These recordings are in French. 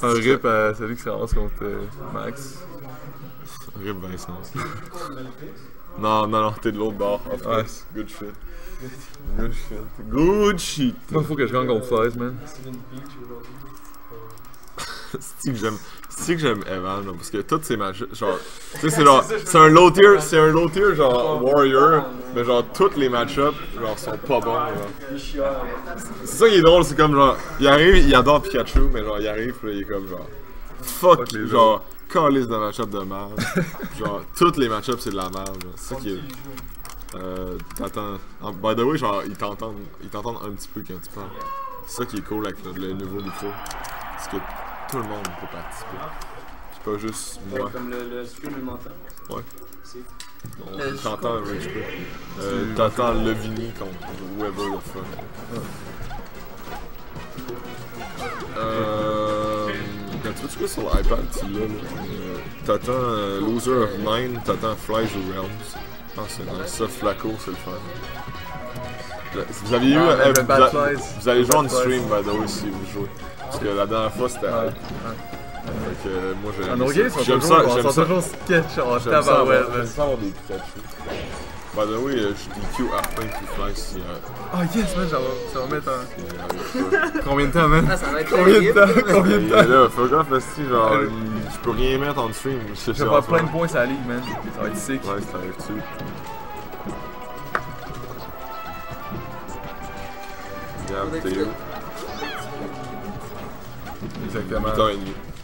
Un rip à celui qui se ramasse contre Max. Rip Vincent. Non, t'es de l'autre bord. Of course. Good shit. Good shit. Moi, faut que je gagne contre Flies, man. C'est que j'aime Evan, là, parce que tous ces matchs, genre, tu sais, c'est genre, c'est un low tier, genre Warrior, mais genre, tous les match-ups, genre, sont pas bons, genre. C'est ça qui est drôle, c'est comme genre, il arrive, il adore Pikachu, mais genre, il arrive, pis là, il est comme genre, fuck genre, calice de match-up de merde. Genre, tous les match-ups, c'est de la merde, c'est ça qui est. T'attends. By the way, genre, ils t'entendent un petit peu quand tu parles. C'est ça qui est cool avec le nouveau micro. Parce que tout le monde peut participer. C'est pas juste moi. Comme le stream, il m'entend. Ouais. T'entends un petit peu. T'entends le Vini contre whoever the fuck. Quand tu veux sur l'iPad, tu l'as là. T'attends Loser of Mine, t'attends Flies ou Realms. Ah, c'est nice. Ça, Flaco, c'est le fun. Vous aviez vous allez jouer en stream, by the way, si vous jouez. Parce que la dernière fois, c'était hype. Fait que moi, j'aime ça. J'aime ça. Toujours sketch en J'aime ça tabarouette. avoir des Pikachu. By the way, je DQ Arpin qui fly si. Oh yes, man, ça va mettre un. Combien de temps, man? Ah, ça va être Combien de temps? Là, faut gaffe, si, genre, je peux rien mettre en stream. Je vais avoir plein de points sur la ligue, man. Ça va être sick. Ouais, ça arrive dessus. Regarde, Théo. Exactement. 8h30.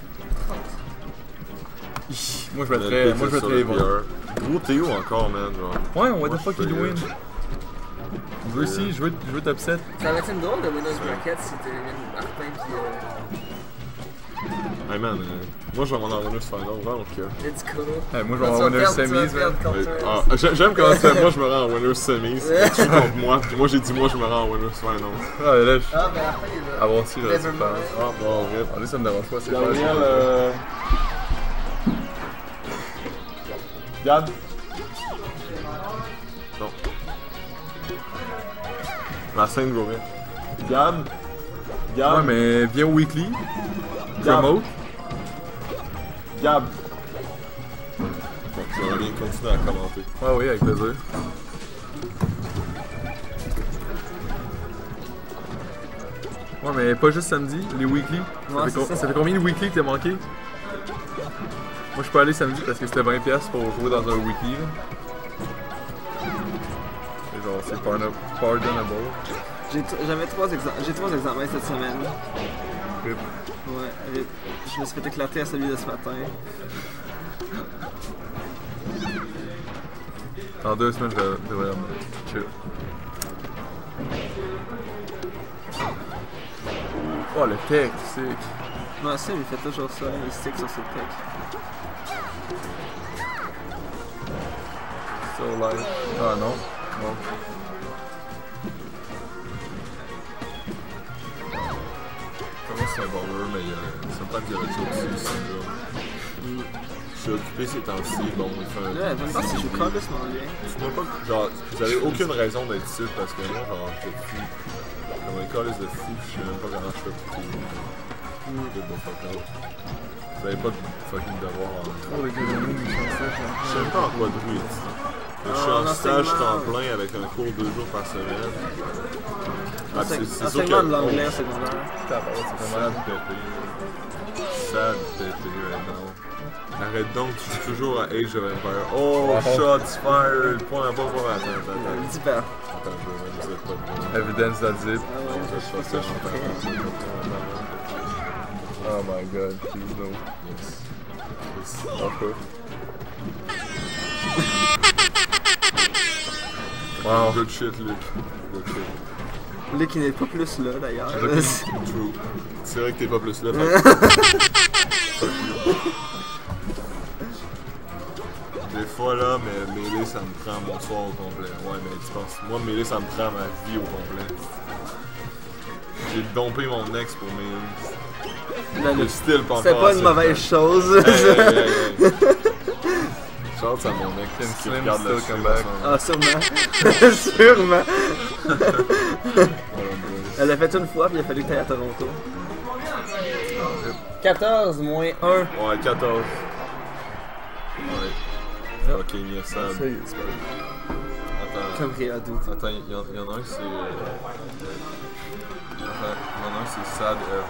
Moi, je mettrais Evan. Gros Théo encore, man. Genre. Ouais, what the fuck you doing? Je veux aussi, je veux top 7. Ça va être une drôle de Winners Bracket si t'es Martin pis. Hey man, moi je vais m'en en Winners Final, donc. Let's go. Hey, moi, je vais en Winners Semis, man. J'aime comment ça fait, moi je me rends en Winners Semis. Tu joues contre moi, puis moi j'ai dit, moi je me rends en Winners Final. Ah, là, je. Ah, ben après, il va. Ah bon, si, là, c'est pas. Ah, bon, rip. Ah, là, ça me dérange pas, c'est pas. Gabriel, Gab? Non. La scène va bien. Gab? Ouais, mais viens au weekly. Promote. Gab! Bon, tu vas bien continuer à commenter. Ah oui, avec plaisir. Ouais, mais pas juste samedi, les weekly. Ouais, ça fait combien de weekly que t'as manqué? Moi, je suis pas allé samedi parce que c'était 20$ pour jouer dans un weekly. Et genre, c'est pardonable. J'ai 3 examens cette semaine. Rip. Ouais, je me suis fait éclater à celui de ce matin. En 2 semaines, je devrais chill. Oh, le tech, sick. Non, ça, il fait toujours ça, il stick sur ses tech. So live. Ah non. Bon. C'est un baller, mais sometimes il y a autre chose aussi. Je suis occupé ces temps-ci, bon, il fait un. Là, elle va me dire si je joue complètement bien. Dites-moi pas que, genre, vous avez aucune raison d'être ici parce que moi, genre, je suis comme un calice de fou, je sais même pas comment je fais pour tout. Vous avez pas de fucking devoir en. Je sais même pas en quoi de rue ici. Je suis en stage temps plein avec un cours 2 jours par semaine. Ah, c'est sûr que. De l'anglais en secondaire. Sad pépé. Sad pépé right now. Arrête donc, tu joues toujours à Age of Empire. Oh, shots fired! Point, attends. 10 paires. Attends, je vais mettre pas de. Evidence that's it. Non, je sais pas ça, je suis pas. Oh my god, please no. Yes. Okay. Wow. Good shit, Luke. Good shit. Luke, il n'est pas plus là d'ailleurs. True. C'est vrai que t'es pas plus là. Des fois là, mais mêlée ça me prend mon soir au complet. Ouais, mais tu penses, moi mêlée ça me prend ma vie au complet. J'ai dompé mon ex pour mêlée. Le style pas encore. C'est pas une mauvaise chose. Chance à mon ex qui Slim regarde le still come stream back. Ah, sûrement. Sûrement. Elle l'a fait une fois, puis il a fallu que t'ailles à Toronto. 14 moins 1. Ouais, 14. Ouais. Fucking sad. Ça y est, c'est pas Attends. Comme Réa doute. Attends, il y en a un, c'est. Il y en a un, c'est Sad Air.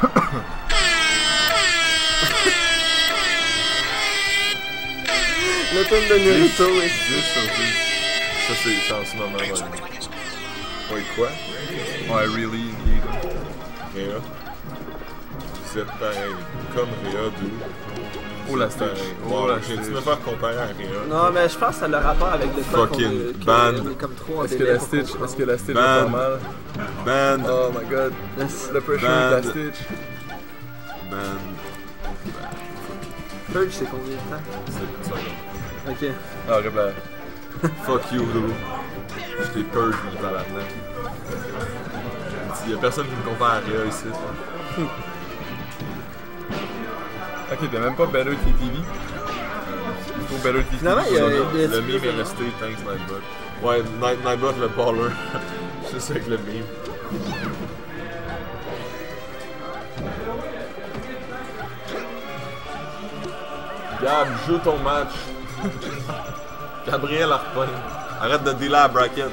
Le tome de Naruto est 10 sur 10. Ça, c'est en ce moment. Ouais, quoi? Ouais, really, indeed. Réa. Vous êtes pareil. Comme Réa, d'où? Oh la stage. Oh la J'ai dû stage. me faire comparer à Réa. Non, mais je pense que ça a le rapport avec le fait Fucking band. on est comme trop en Est-ce que délai la pour Stitch, comprendre. est-ce que la Stitch Ban. est pas mal? Band. Oh my god. Le pressure de la Ban. Stitch. Band. Purge, c'est combien de temps? C'est ça. Ok. Ah, ouais, ben. Fuck you, Dodo. Je t'ai purge, mon tabarnak. Y'a personne qui me compare à Réa ici. Ok, t'es même pas Better TTV? Il faut Better TTV. Finalement, il y a- Le il y a meme plus de est resté, thanks Nightbot. Ouais, Nightbot le baller. Juste avec le meme. Gab, joue ton match. Gabriel Arpin. Arrête de dealer à la bracket.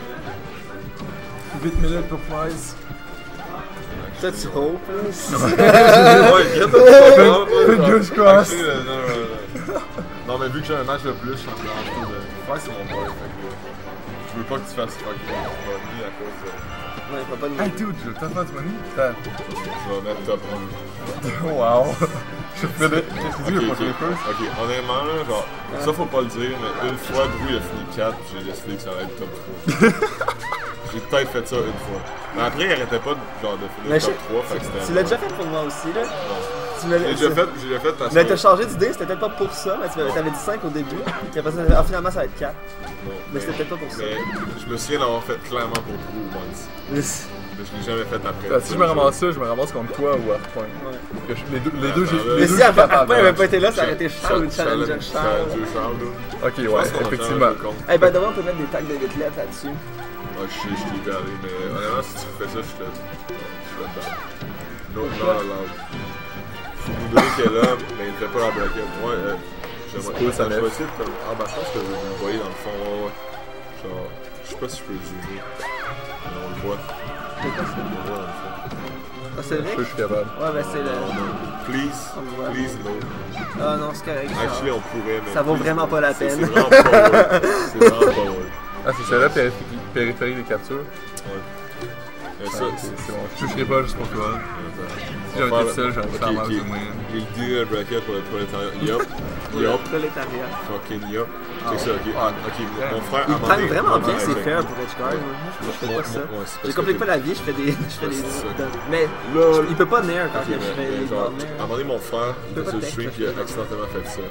8 minutes pour Price. Toi, tu hope, là. Ouais, get the fuck out. Fingers crossed. Actually, non. Non, mais vu que j'ai un match de plus, je suis en train de. Ouais, c'est mon boy, fait que. Je veux pas que tu fasses fucking money à cause de. Ouais, pas de Hey dude, je veux t'en faire du money? Putain. Je vais mettre top 1. Wow. Je fais des. Qu'est-ce que tu dis, Ok, ok, honnêtement là, genre, ça faut pas le dire, mais une fois Drew il a fini 4, j'ai décidé que ça allait être top 3. J'ai peut-être fait ça une fois. Mais après il arrêtait pas de, genre, de finir Mais top 3, fait que c'était. Tu l'as déjà fait pour moi aussi, là. Tu me J'ai déjà fait parce Mais que. t'as changé d'idée, c'était peut-être pas pour ça, mais t'avais dit 5 au début, puis après ça, finalement ça va être 4. Non, Mais c'était peut-être pas pour ça. Mais je me souviens d'avoir fait clairement pour Drew once. Mais je l'ai jamais fait après. Si je me ramasse ça, je me ramasse contre toi ou Arpoint. Ouais. Les deux, j'ai. Mais Mais deux, si je suis après capable, il avait hein. pas été là, ça aurait été Charles ou Challenger Charles. Ok, ouais, effectivement. Hey, ben d'abord on peut mettre des tags de Gitlet là-dessus. Ouais, je sais, je t'ai carré, mais honnêtement, si tu fais ça, je te dedans. No, not allowed. Fumudori qui est là, mais il ne fait pas la bracket. Ouais, cool, j'aimerais ça je lève. vais essayer de comme. Ah, bah, je pense que vous le voyez dans le fond. Ouais. Genre, je sais pas si je peux le zoomer. Mais on le voit. C'est quoi ça? On le voit dans le fond. Ah, c'est vrai? Je suis capable. Ouais, ben c'est le. Please, On le voit. please, no. Ah non, c'est correct. Actually, on pourrait, mais. Ça vaut please, vraiment no. pas la C'est peine. vraiment pas worth. C'est vraiment pas worth. Ah, c'est celle-là, périphérie des captures. Ouais. Et ça, C'est bon, je toucherai pas juste pour toi. Si j'avais été seul, j'aurais fait mal zoomer. Il dit le bracket pour le prolétariat. Yup. Yup. Prolétariat. Fucking yup. C'est ça, ok. Ok, mon frère. Il à un moment time donné- vraiment bien Ouais, ses ouais, fers pour Edgeguard. Moi, je fais pas ça. Ouais, c'est Je parce complique que- pas la vie, je fais des. c'est ça. Mais Lol. il peut pas nair quand Ok, je mais fais les genre, à un nair. moment donné, mon frère, il peux était pas sur le stream, texte, puis il a je fais accidentellement fait ça.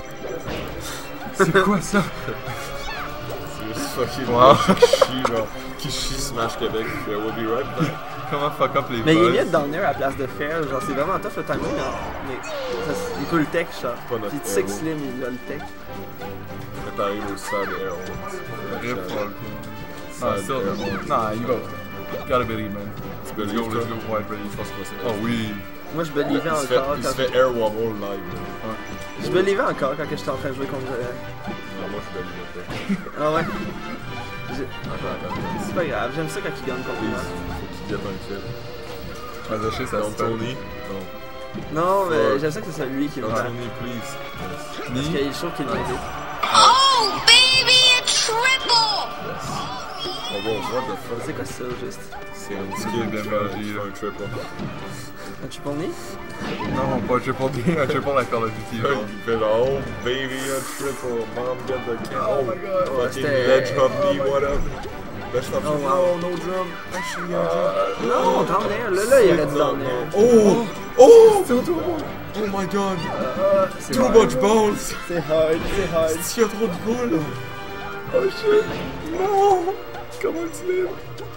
C'est quoi ça? C'est juste fucking Wow. qui chie Smash Québec. Puis, we'll be right back. Comment fuck up les Mais il est buzz? mieux dans le nair à la place de fer. Genre, c'est vraiment tough le timing. Mais il peut le tech, genre. Pas notre Puis tu sais que héros. Slim, il a le tech. Préparez vos Sad Air Rip Horns. for Sad Ah, still. Air Horns. Nah, you go. Gotta believe, man. Tu Let's believe, go, toi? let's go. Ouais, believe. Je pense que c'est Oh oui. Moi, je believais Il se encore. fait Air Wobble live. Je believais encore quand j'étais en train de jouer contre. Non, moi je believe pas. Ah ouais? Attends. C'est pas grave, j'aime ça quand il gagne contre moi. Please, faut qu'il gette un kill. Azaché, ça Don't se fait. Tony? Non. Non, mais j'aime ça que c'est celui qui me Don't bat. Tony, please. Parce Ni. qu'il est chaud qu'il m'invite. Oh, baby, a triple! Oh wow, what the fuck? C'est quoi ça, juste? C'est un C'est skill de qui magie, fait là. un triple. Un triple knee? Non, pas un triple D, un triple à Call of Duty. genre. Il fait genre, oh baby, a triple, mom get the kill. Oh my god. Fucking c'était- ledge hop knee, what up? Ledge hop Oh, knee, wow. no drum. Actually, no drum. Non, down there. Là, il aurait dit down there. Oh! Oh! Oh my god! C'est Too hard. much balls! C'est hard, c'est hard. S'il y a trop de balles! Oh shit. Non. Comment tu l'es?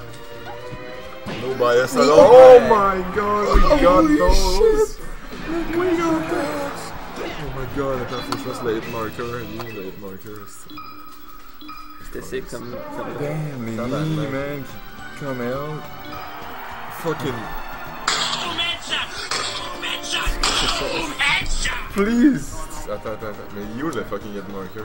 No bias at all. Oh Oh my god, we got those! We got those! Oh my god, attends, faut que je fasse le hit marker. Il est le hit marker. C'était sick comme. Damn, les Ça va, knees, man. man. Come out. Fucking. C'est please! Attends. Mais il est où le fucking hit marker?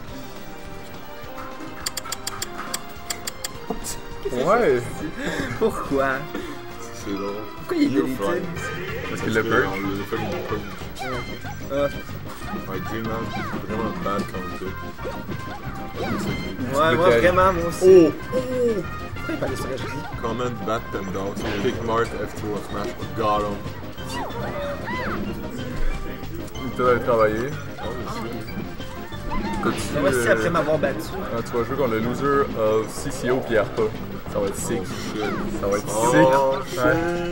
Ouais! Pourquoi? C'est drôle. Pourquoi il est You délité? fly. Parce qu'il l'a purge. On l'a fucking purge. Ouais, Dreamland, c'est vraiment bad commenté. Ouais, moi vraiment, moi aussi. Oh! Pourquoi il fallait se rajouter? Comment bat Pendor, c'est Big Mark F2 of Smash. Got him. Il t'a d'aller travailler. Moi aussi, après m'avoir battu. Tu vas jouer contre le loser of CCO puis RPA. Ça va être sick. Ça va être Oh, sick. shit. Ouais.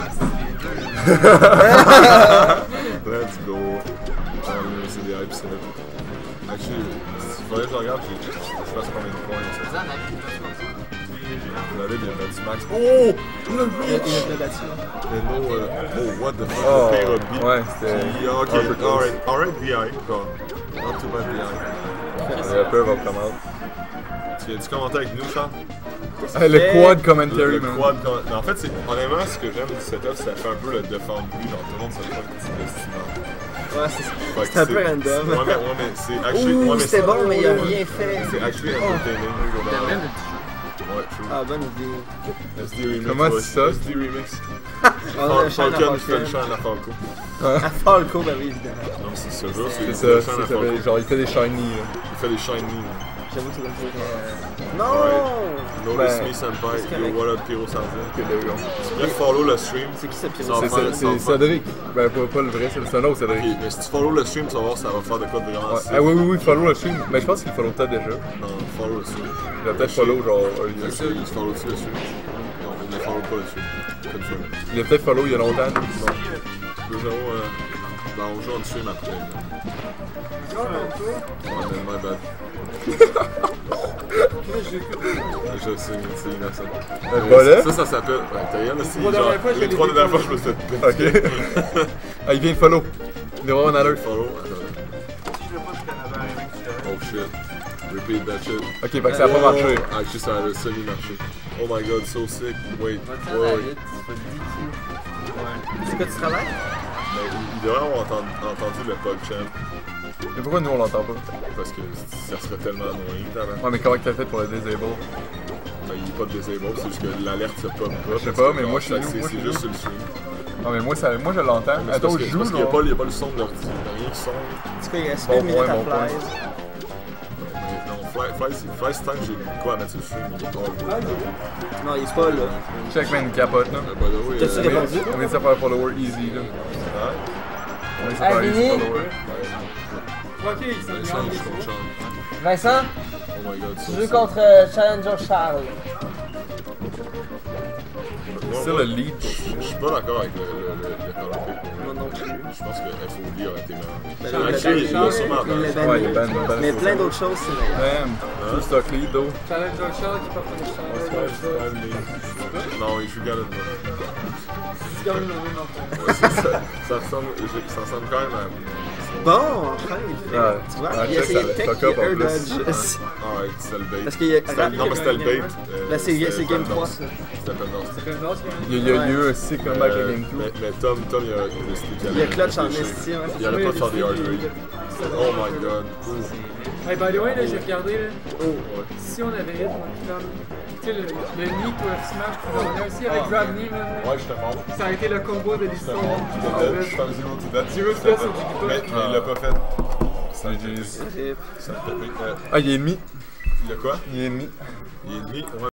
Let's go. C'est des hypes, c'est là. Actually, il faudrait que je regarde, je sais pas combien de points ça. David, il a battu Max. Oh! Il a battu. Mais non, oh, what the fuck, Oh, le pire beat. ouais, c'était. Ok, alright, BI, quoi. Not too bad BI. Le peur va come out. Tu viens-tu commenter avec nous, Charles? Le quad commentary, Le man. quad, mais en fait, honnêtement, ce que j'aime du setup, c'est ça fait un peu le défendre lui, genre tout le monde se fait un petit estimant. Ouais, c'est un peu random. Ouais, mais c'est actually. Ouh, Ouais, mais c'était bon, mais il a rien fait. C'est actually entertaining. Ouais, true. Ah, bonne idée. SD Remix. Comment ouais, tu dis ça? SD Remix. On a le chien Falcon, à je fais le chant à Falco. À Falco, ben oui, évidemment. Non, mais c'est ce jeu, C'est le ça, chant à ça Falco. fait, genre il fait des shiny là. Il fait des shiny. J'avoue que ça doit dire. Non! Notice Ben, me, senpai. c'est Yo, correct. what up, Pyro Sanzin. Ok, there we go. Tu pourrais follow le stream. C'est qui ce Ça pyro? va faire- C'est Cédric. Ben, pas le vrai, c'est un autre Cédric. Ok, mais si tu follow le stream, tu vas voir, ça va faire de quoi de vraiment Ouais. sick. Ah oui, follow le stream. Mais je pense qu'il follow peut-être déjà. Non, follow le stream. Il va peut-être follow genre earlier. Actually, il follow dessus le stream. Non, il ne follow pas le stream. Confirm. Il a peut-être follow il y a longtemps. Non. 2-0, ben on joue en stream après. Ouais, mais my bad. Je sais, c'est innocent. Voilà. Ça s'appelle. Ouais, t'as rien, c'est genre. Les 3 dernières fois, je me suis fait. Ok. Ah, il vient de follow. Numéro 1 alert. Follow. Oh shit. Repeat that shit. Ok, fait que ça a pas marché. Actually, ça a semi-marché. Oh my god, so sick. Wait. C'est quoi, tu travailles? Il devrait avoir entendu le PogChamp Mais pourquoi nous on l'entend pas? parce que ça serait tellement annoying, t'as Ouais, mais comment t'as fait pour le disable? Ben, il est pas disable, c'est juste que l'alerte se pop pas. Je sais pas, mais moi, chez nous, c'est moi, chez juste nous. sur le stream. Non, mais moi je l'entends. Mais c'est Attends, parce je que- joue parce qu'il y a là. pas, il y a pas le son de l'ordi, il y a rien qui sonne. En tout cas, il reste Bon une minute point, à bon point. Flies. Mais non, Fly ce temps que j'ai quoi à mettre sur le stream, il est pas. Non, il est pas là. Check, man, capote là. By the way, T'as-tu répondu? On vient de se faire follower easy là. hein? On vient de se faire easy Vini. follower. Ok, ça Ben, me Sean, garde. Sean. Vincent, Oh my god, tu so joues sick. contre Challenger Charles. C'est le lead. Je suis pas d'accord avec le color pick. Moi non plus. Je pense que FOD aurait été Ben, meilleur. il Actually, l'a il l'a sûrement il l'a dans- banni. Ouais, il est ban, Mais plein d'autres choses, c'est meilleur. Damn. Full stock lead though. Challenger Charles qui porte le Challenger. Non, il joue Galon. C'est comme le même enfant. Ouais, ça ressemble quand même à. Bon, enfin, il fait. Ouais. Tu vois, Ouais, il a check, essayé ça de tech, fuck il y up a en un plus. dodge. Alright, c'était le bait. Parce qu'il y a. Non, mais c'était le bait. Là, c'est Game 3, ça. C'était Pendance. C'est comme l'autre qui a Il y a eu un sick comeback à Game 2. Mais Tom, il a décidé qu'il Il y a allait clutch en réfléchir. esti, ouais. Il allait pas faire des hard grades. Oh my god. Hey, by the way, là, j'ai regardé, là, Ouais. si on avait hit, comme, tu sais, le Knee to F Smash qu'on a aussi avec Grab Knee, man, Ouais, je te montre. ça a été le combo de l'histoire. Je suis comme 0 to that. Zero to that sur Jiggy Mais il l'a pas fait. C'est GG. Rip. Ça a tapé. Ah, il est ennemi. Il a quoi? Il est ennemi. Il est ennemi. Ouais.